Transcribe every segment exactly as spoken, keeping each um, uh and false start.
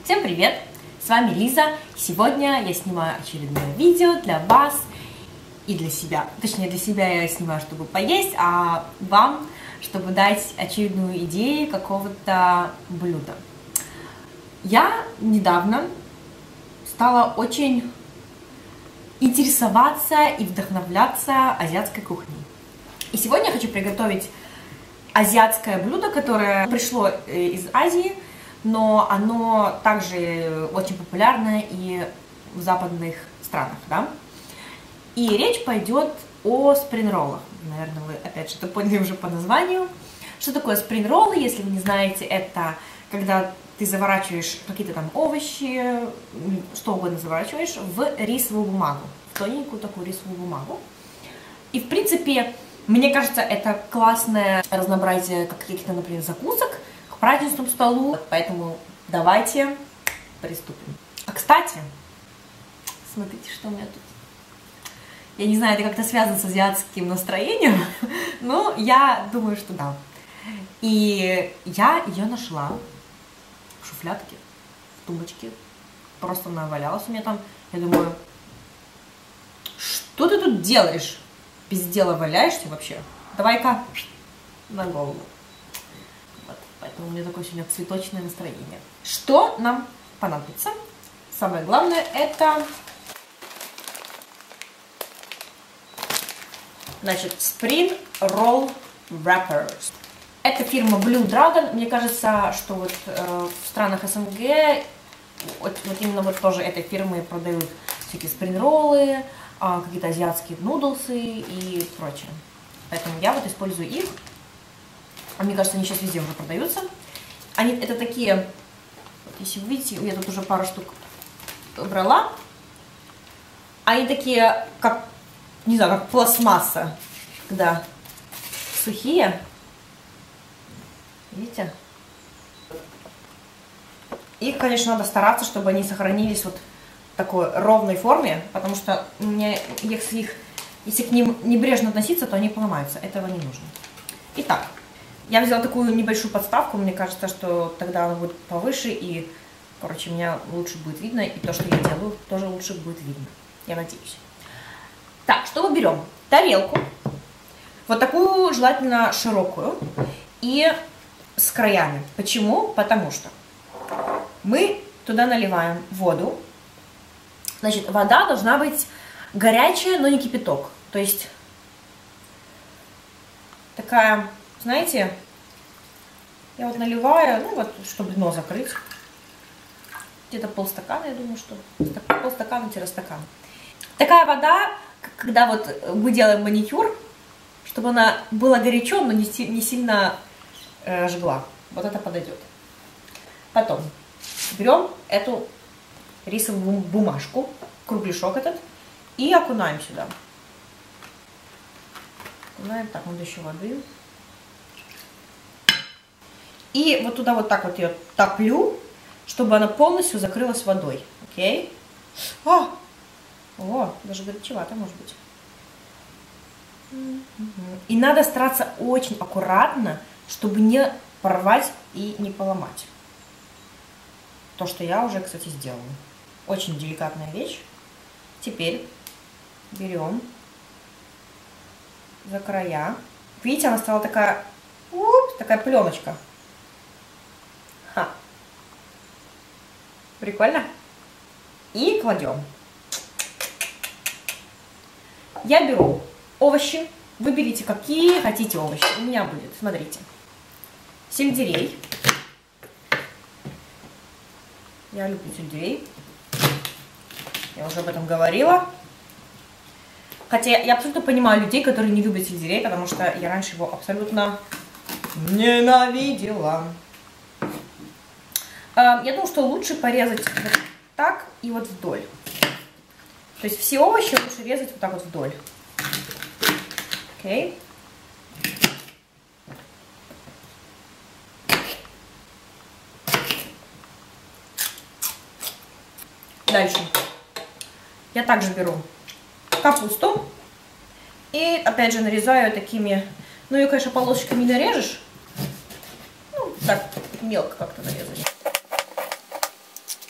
Всем привет! С вами Лиза. Сегодня я снимаю очередное видео для вас и для себя. Точнее, для себя я снимаю, чтобы поесть, а вам, чтобы дать очередную идею какого-то блюда. Я недавно стала очень интересоваться и вдохновляться азиатской кухней. И сегодня я хочу приготовить азиатское блюдо, которое пришло из Азии, но оно также очень популярное и в западных странах, да? И речь пойдет о спринг-роллах. Наверное, вы опять же это поняли уже по названию. Что такое спринг-роллы? Если вы не знаете, это когда ты заворачиваешь какие-то там овощи, что угодно заворачиваешь в рисовую бумагу, в тоненькую такую рисовую бумагу. И в принципе, мне кажется, это классное разнообразие каких-то, например, закусок к праздничному столу. Поэтому давайте приступим. А кстати, смотрите, что у меня тут. Я не знаю, это как-то связано с азиатским настроением, но я думаю, что да. И я ее нашла в шуфлядке, в тумбочке. Просто она валялась у меня там. Я думаю, что ты тут делаешь? Без дела валяешься вообще? Давай-ка на голову. Вот, поэтому у меня такое сегодня цветочное настроение. Что нам понадобится? Самое главное это, значит, Spring Roll Wrappers. Это фирма Blue Dragon. Мне кажется, что вот э, в странах СНГ вот, вот именно вот тоже этой фирмы продают всякие спринг-роллы, какие-то азиатские нудлсы и прочее. Поэтому я вот использую их. Мне кажется, они сейчас везде уже продаются. Они это такие, вот если вы видите, я тут уже пару штук брала. Они такие, как, не знаю, как пластмасса, когда сухие. Видите? Их, конечно, надо стараться, чтобы они сохранились вот в такой ровной форме, потому что мне, если, их, если к ним небрежно относиться, то они поломаются. Этого не нужно. Итак, я взяла такую небольшую подставку. Мне кажется, что тогда она будет повыше, и, короче, меня лучше будет видно, и то, что я делаю, тоже лучше будет видно. Я надеюсь. Так, что мы берем? Тарелку. Вот такую желательно широкую и с краями. Почему? Потому что мы туда наливаем воду. Значит, вода должна быть горячая, но не кипяток. То есть такая, знаете, я вот наливаю, ну вот, чтобы дно закрыть. Где-то полстакана, я думаю, что полстакана-стакан. Такая вода, когда вот мы делаем маникюр, чтобы она была горячо, но не, не сильно э, жгла. Вот это подойдет. Потом берем эту рисовую бумажку, кругляшок этот, и окунаем сюда. Окунаем, так, надо еще воды. И вот туда вот так вот ее топлю, чтобы она полностью закрылась водой. Окей? А! О, даже горячевато может быть. И надо стараться очень аккуратно, чтобы не порвать и не поломать. То, что я уже, кстати, сделала. Очень деликатная вещь. Теперь берем за края. Видите, она стала такая, уп, такая пленочка. Ха. Прикольно? И кладем. Я беру овощи. Выберите, какие хотите овощи. У меня будет, смотрите, сельдерей. Я люблю сельдерей. Я уже об этом говорила. Хотя я абсолютно понимаю людей, которые не любят сельдерей, потому что я раньше его абсолютно ненавидела. Я думаю, что лучше порезать вот так и вот вдоль. То есть все овощи лучше резать вот так вот вдоль. Окей. Дальше. Я также беру капусту и опять же нарезаю такими, ну ее, конечно, полосочками не нарежешь, ну так мелко как-то нарезать.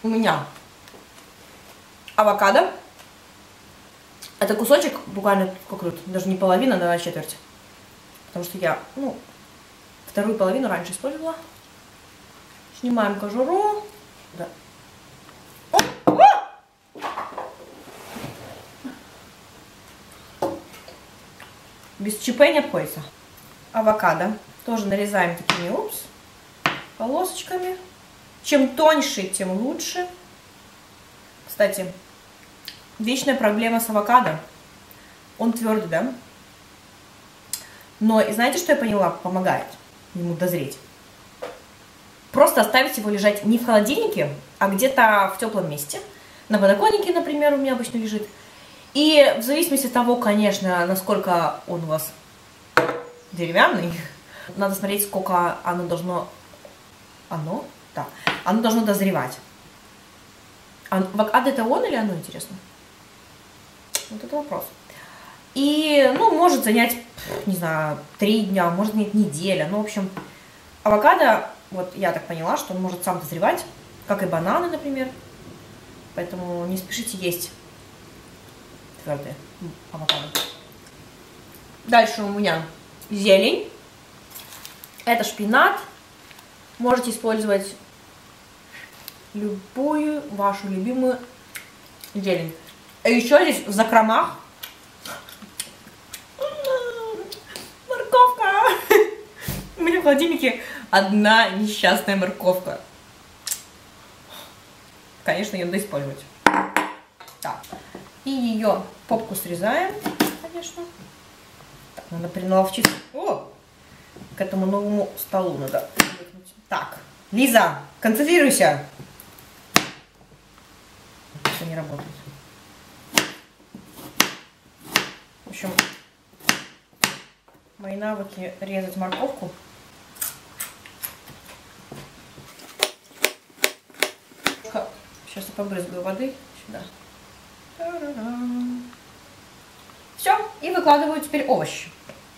у меня авокадо. Это кусочек, буквально, сколько тут, даже не половина, а четверть. Потому что я, ну, вторую половину раньше использовала. Снимаем кожуру. Да. Без ЧП не обходится. Авокадо тоже нарезаем такими, упс, полосочками. Чем тоньше, тем лучше. Кстати, вечная проблема с авокадо. Он твердый, да? Но и знаете, что я поняла? Помогает ему дозреть. Просто оставить его лежать не в холодильнике, а где-то в теплом месте. На подоконнике, например, у меня обычно лежит. И в зависимости от того, конечно, насколько он у вас деревянный, надо смотреть, сколько оно должно... Оно? Да. Оно должно дозревать. Авокадо это он или оно, интересно? Вот это вопрос. И, ну, может занять, не знаю, три дня, может занять неделя. Ну, в общем, авокадо, вот я так поняла, что он может сам дозревать, как и бананы, например. Поэтому не спешите есть твердые авокадо. Дальше у меня зелень. Это шпинат. Можете использовать любую вашу любимую зелень. А еще здесь в закромах морковка. У меня в холодильнике одна несчастная морковка. Конечно, ее надо использовать. Так. И ее попку срезаем, конечно. Так, надо приналовчиться. О! К этому новому столу надо. Так, Лиза, концентрируйся. Это не работает. В общем, мои навыки резать морковку. Сейчас я побрызгаю воды сюда. Все, и выкладываю теперь овощи.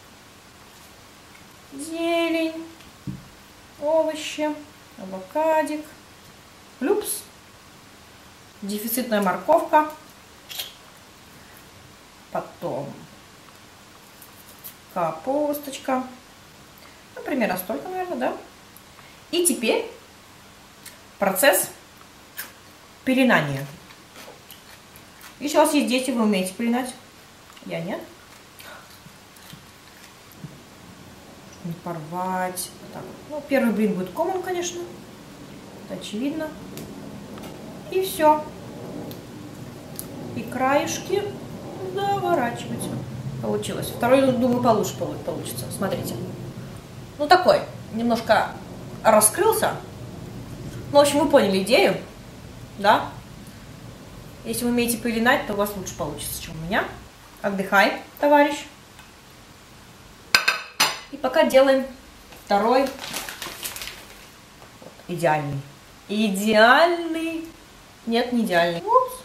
Зелень, овощи, авокадик, плюпс, дефицитная морковка, потом капусточка, ну, примерно столько, наверное, да? И теперь процесс пеленания. Если у вас есть дети, вы умеете пеленать? Я нет. Не порвать. Так. Ну, первый блин будет комом, конечно. Это очевидно. И все. И краешки заворачивать. Получилось. Второй, думаю, получше получится. Смотрите. Ну, такой. Немножко раскрылся. Ну, в общем, вы поняли идею. Да? Если вы умеете пеленать, то у вас лучше получится, чем у меня. Отдыхай, товарищ. И пока делаем второй. Идеальный. Идеальный. Нет, не идеальный. Упс.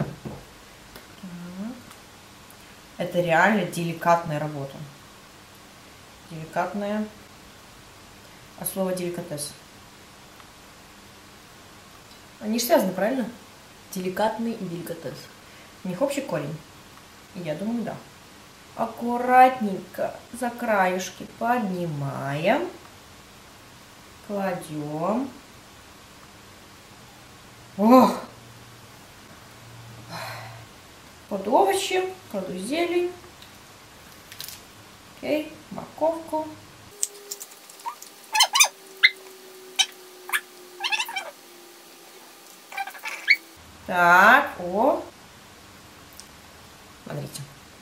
Это реально деликатная работа. Деликатная. А слово деликатес. Они же связаны, правильно? Деликатный и деликатес. У них общий корень. Я думаю, да. Аккуратненько за краюшки поднимаем. Кладем. Ох! Под овощи, кладу зелень. Окей, морковку. Так, о. Смотрите.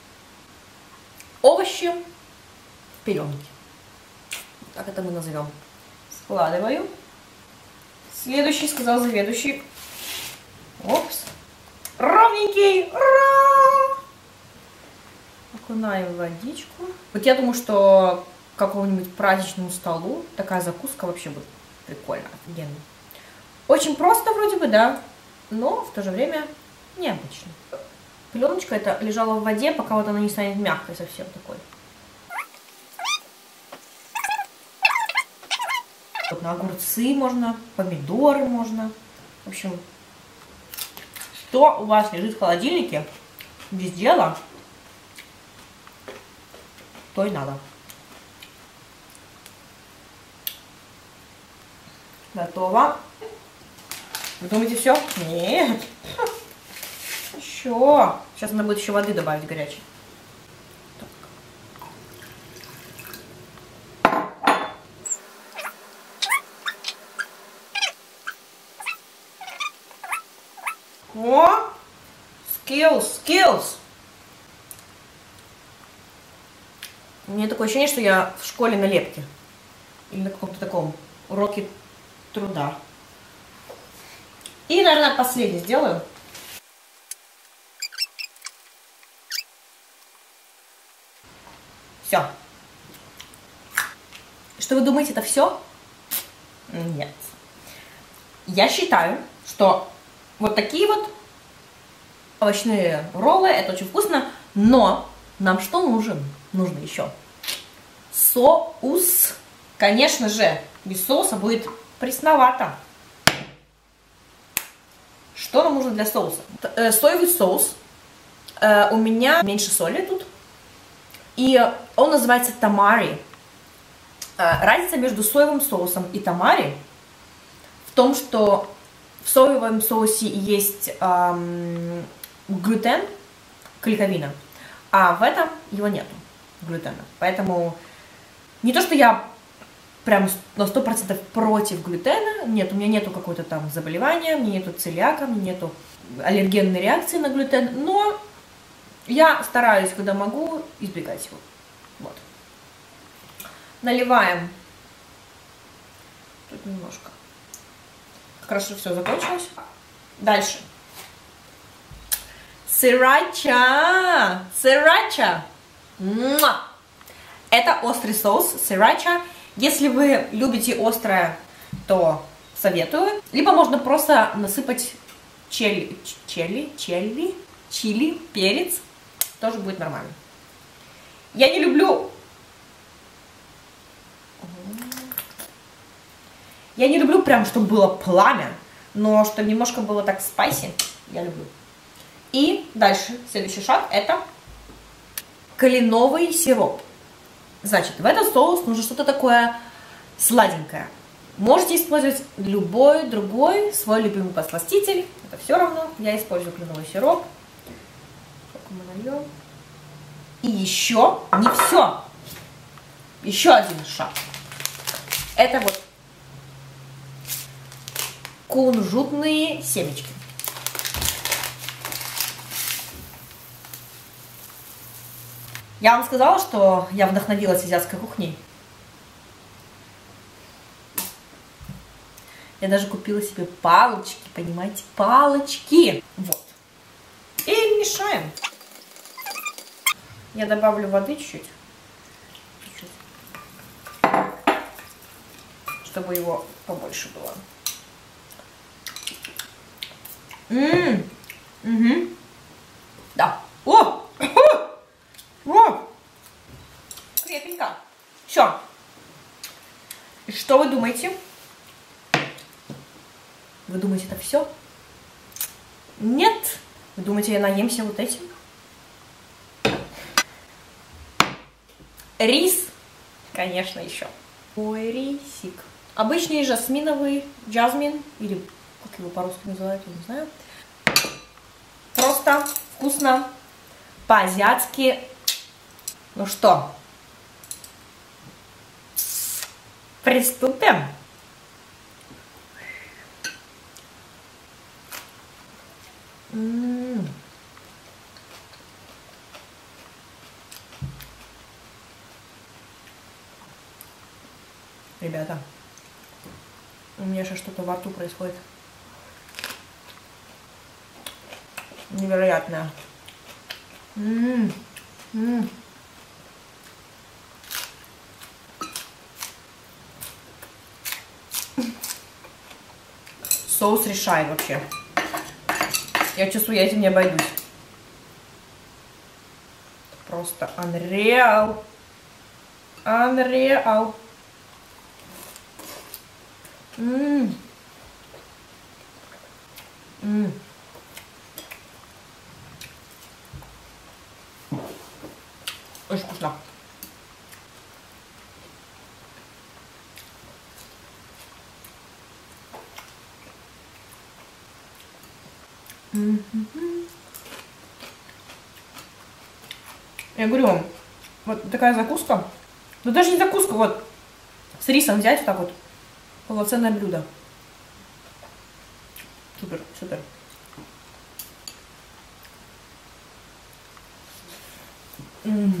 Овощи в пеленке. Так это мы назовем. Складываю. Следующий, сказал заведующий. Опс. Ровненький. Ура! Окунаем в водичку. Вот я думаю, что к какому-нибудь праздничному столу такая закуска вообще будет прикольно, офигенно. Очень просто вроде бы, да, но в то же время необычно. Пеленочка это лежала в воде, пока вот она не станет мягкой совсем такой. Вот на огурцы можно, помидоры можно. В общем, что у вас лежит в холодильнике, без дела, то и надо. Готово. Вы думаете, все? Нет. Еще. Сейчас надо будет еще воды добавить горячей. О! Skills, skills. У меня такое ощущение, что я в школе на лепке. Или на каком-то таком уроке труда. И, наверное, последний сделаю. Все. Что вы думаете, это все? Нет. Я считаю, что вот такие вот овощные роллы, это очень вкусно, но нам что нужен? Нужно еще соус. Конечно же, без соуса будет пресновато. Что нам нужно для соуса? Э, соевый соус. Э, у меня меньше соли тут. И он называется тамари. Э, разница между соевым соусом и тамари в том, что в соевом соусе есть эм, глютен, клейковина, а в этом его нету, глютена. Поэтому не то, что я прям на сто процентов против глютена, нет, у меня нету какого-то там заболевания, у меня нету целиака, у меня нету аллергенной реакции на глютен, но я стараюсь, когда могу, избегать его. Вот. Наливаем. Тут немножко. Хорошо, все закончилось. Дальше. Срирача. Срирача. Это острый соус срирача. Если вы любите острое, то советую. Либо можно просто насыпать чили, чили, чили, чили, перец. Тоже будет нормально. Я не люблю... Я не люблю прям, чтобы было пламя, но чтобы немножко было так спайси, я люблю. И дальше, следующий шаг, это кленовый сироп. Значит, в этот соус нужно что-то такое сладенькое. Можете использовать любой другой свой любимый подсластитель. Это все равно. Я использую кленовый сироп. Сколько мы нальем? И еще не все. Еще один шаг. Это вот кунжутные семечки. Я вам сказала, что я вдохновилась азиатской кухней. Я даже купила себе палочки, понимаете, палочки. Вот. И мешаем. Я добавлю воды чуть-чуть, чтобы его побольше было. Ммм, угу. Да. О! О! Крепенько. Все. И что вы думаете? Вы думаете, это все? Нет. Вы думаете, я наемся вот этим? Рис, конечно, еще. Ой, рисик. Обычный жасминовый, джазмин, или как его по-русски называют, я не знаю. Просто вкусно, по-азиатски. Ну что, приступим. М-м-м. Ребята, у меня сейчас что-то во рту происходит. Невероятное. М-м-м. М-м. Соус решает вообще. Я чувствую, я этим не обойдусь. Просто unreal. Unreal. Ммм. Ммм. Я говорю вам, вот такая закуска. Ну даже не закуска, вот с рисом взять вот так вот. Полноценное блюдо. Супер, супер. М-м.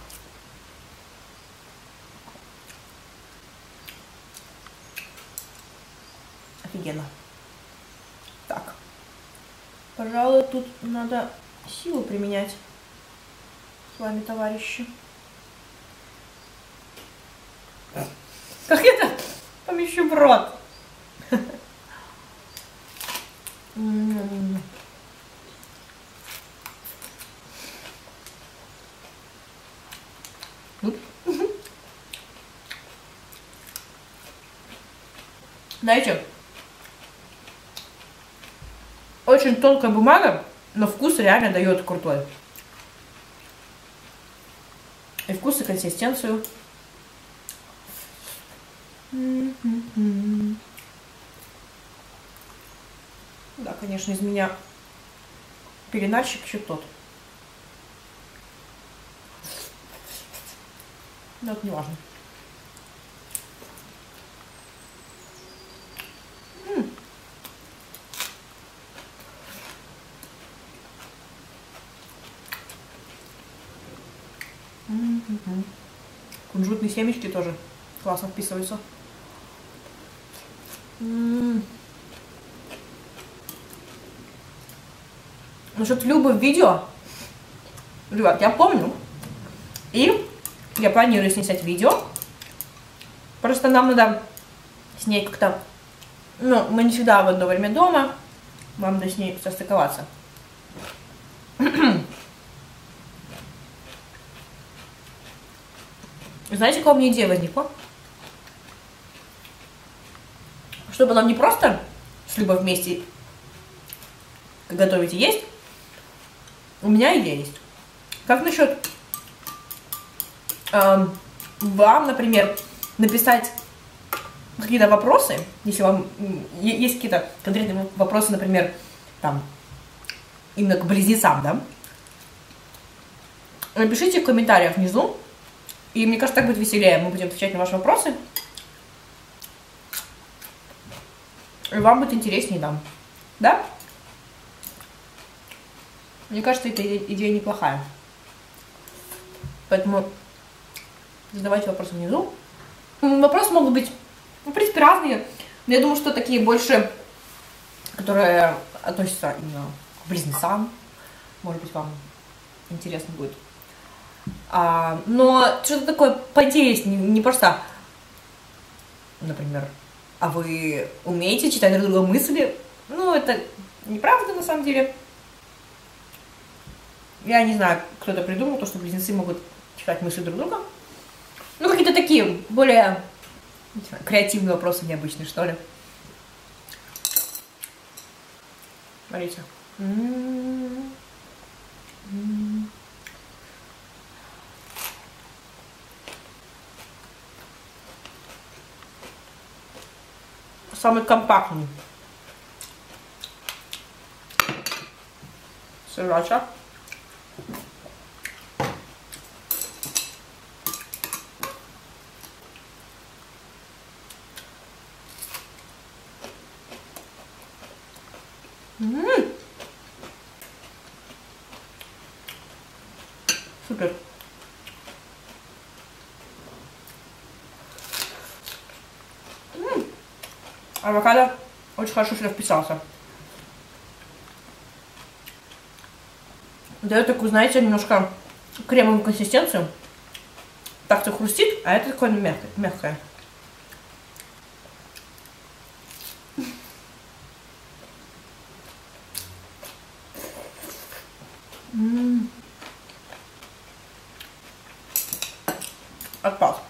Офигенно. Так. Пожалуй, тут надо силу применять с вами, товарищи. Как это помещу в рот? Знаете, очень тонкая бумага, но вкус реально дает крутой. И вкус, и консистенцию. Да, конечно, из меня пеленальщик еще тот. Но это не важно. Кунжутные семечки тоже классно вписываются. М-м. Насчет Любы в видео, ребят, я помню, и я планирую снять видео. Просто нам надо с ней как-то, ну, мы не всегда в одно время дома, вам надо с ней состыковаться. Знаете, какая у меня идея возникла? Чтобы нам не просто с Любой вместе готовить и есть, у меня идея есть. Как насчет э, вам, например, написать какие-то вопросы, если вам есть какие-то конкретные вопросы, например, там, именно к близнецам, да? Напишите в комментариях внизу, и мне кажется, так будет веселее. Мы будем отвечать на ваши вопросы. И вам будет интереснее там. Да? Мне кажется, эта идея неплохая. Поэтому задавайте вопросы внизу. Вопросы могут быть, в принципе, разные. Но я думаю, что такие больше, которые относятся именно к близнецам. Может быть, вам интересно будет. А, но что-то такое поинтереснее, не просто, например, а вы умеете читать друг друга мысли? Ну, это неправда на самом деле. Я не знаю, кто это придумал, то, что близнецы могут читать мысли друг друга. Ну, какие-то такие, более не знаю, креативные вопросы, необычные, что ли. Смотрите. М-м-м. М-м. Самый компактный сырача. М-м-м. Супер. М-м. Авокадо очень хорошо сюда вписался. Дает такую, знаете, немножко кремовую консистенцию. Так все хрустит, а это такое мягкое. мягкое. М-м. Отпад.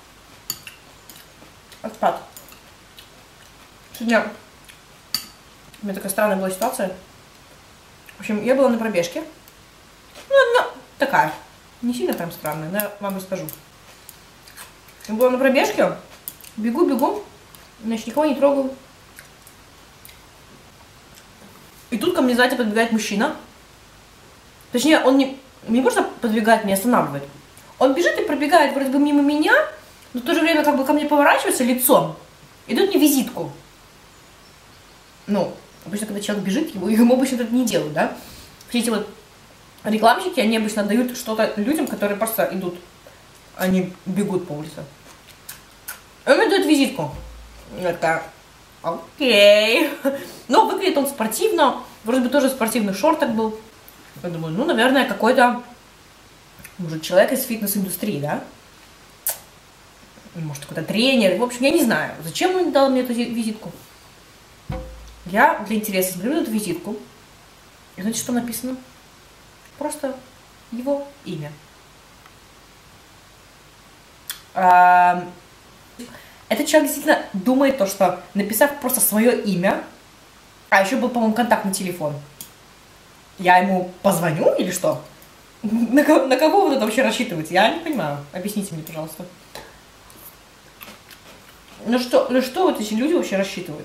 Отпад. Сегодня у меня такая странная была ситуация. В общем, я была на пробежке. Ну, она такая. Не сильно прям странная, но я вам расскажу. Я была на пробежке. Бегу-бегу. Значит, никого не трогаю. И тут ко мне мне сзади подбегает мужчина. Точнее, он не, не просто подбегает, меня останавливает. Он бежит и пробегает вроде бы мимо меня, но в то же время как бы ко мне поворачивается лицом и дает мне визитку. Ну, обычно, когда человек бежит, его, ему обычно это не делают, да? Все эти вот рекламщики, они обычно дают что-то людям, которые просто идут, они бегут по улице. Он мне дает визитку. Я такая, окей. Но выглядит он спортивно, вроде бы тоже в спортивных шортах был. Я думаю, ну, наверное, какой-то, может, человек из фитнес-индустрии, да? Может, какой-то тренер. В общем, я не знаю, зачем он дал мне эту визитку. Я для интереса смотрю на эту визитку. И знаете, что написано? Просто его имя. А, этот человек действительно думает то, что написав просто свое имя, а еще был, по-моему, контактный телефон, я ему позвоню или что? На кого, на кого вы это вообще рассчитываете? Я не понимаю. Объясните мне, пожалуйста. Ну что, ну что вот эти люди вообще рассчитывают?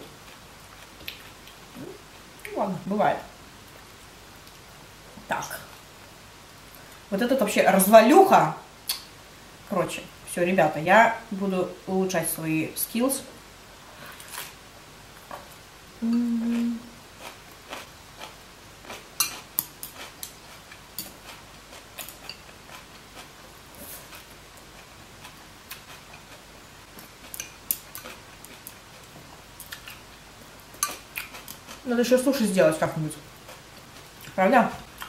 Ну ладно, бывает. Так. Вот этот вообще развалюха. Короче, все, ребята, я буду улучшать свои skills. Надо еще суши сделать как-нибудь. Правда?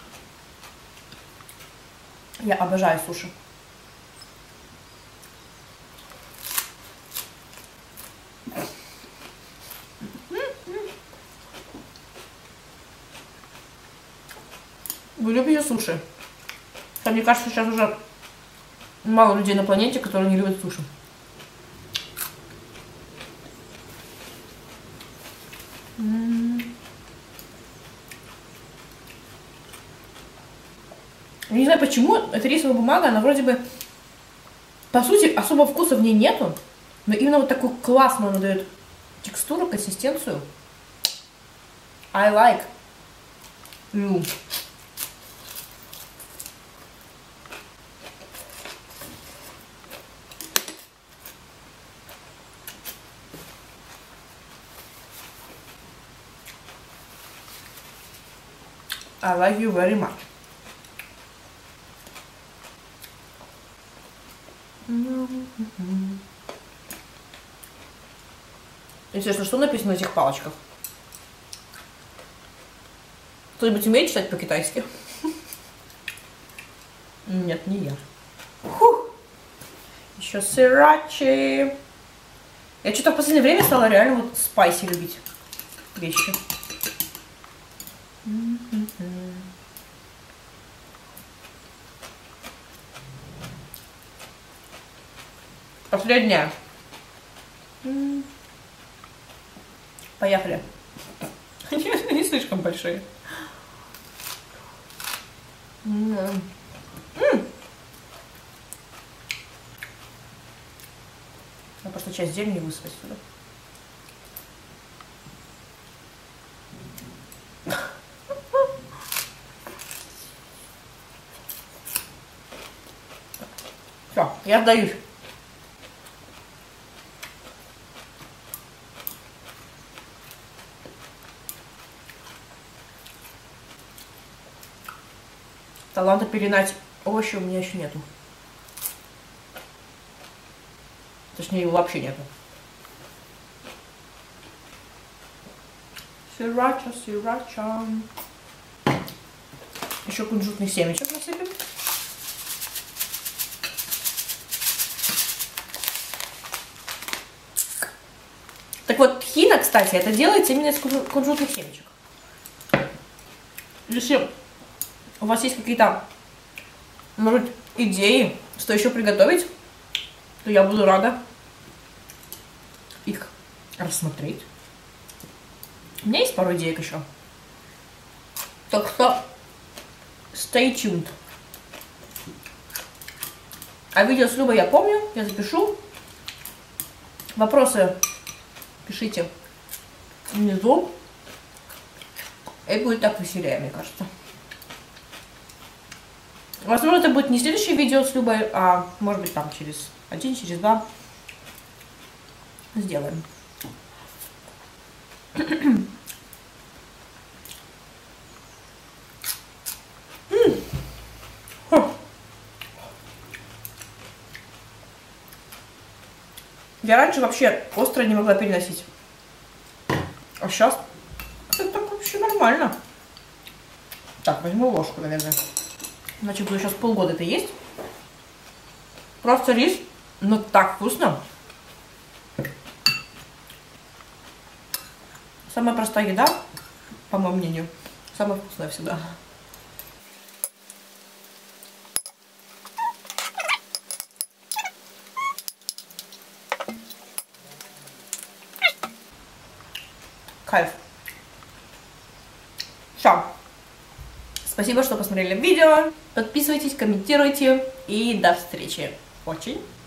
Я обожаю суши. Вы любите суши? Мне кажется, сейчас уже мало людей на планете, которые не любят суши. Я не знаю, почему эта рисовая бумага, она вроде бы, по сути, особо вкуса в ней нету, но именно вот такую классную она дает текстуру, консистенцию. I like you. I like you very much. Интересно, что написано на этих палочках? Кто-нибудь умеет читать по-китайски? Нет, не я. Фух. Еще срирачи. Я что-то в последнее время стала реально вот спайси любить вещи. Последняя. Поехали. Они не слишком большие. М-м. Я просто часть зелени высыпать сюда. Все, я сдаюсь. Таланта пеленать овощи у меня еще нету. Точнее, его вообще нету. Срирача, срирача. Еще кунжутных семечек насыпем. Так вот, тхина, кстати, это делается именно из кунжутных семечек. Если у вас есть какие-то, может, идеи, что еще приготовить, то я буду рада их рассмотреть. У меня есть пару идеек еще. Так что stay tuned. А видео с Любой я помню, я запишу. Вопросы пишите внизу. И будет так веселее, мне кажется. Возможно, это будет не следующее видео с Любой, а может быть там через один, через два сделаем. Я раньше вообще остро не могла переносить. А сейчас это так вообще нормально. Так, возьму ложку, наверное. Иначе буду сейчас полгода это есть. Просто рис, но так вкусно. Самая простая еда, по моему мнению, самая вкусная всегда. Кайф. Все. Спасибо, что посмотрели видео. Подписывайтесь, комментируйте. И до встречи. Очень